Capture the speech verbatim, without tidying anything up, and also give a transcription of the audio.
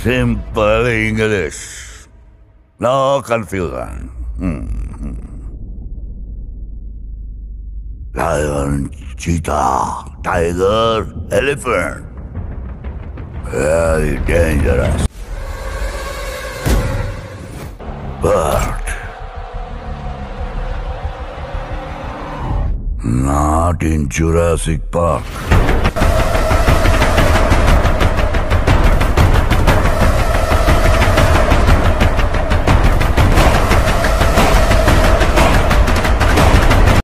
Simple English. No confusion. Hmm. Lion, cheetah, tiger, elephant. Very dangerous. But not in Jurassic Park.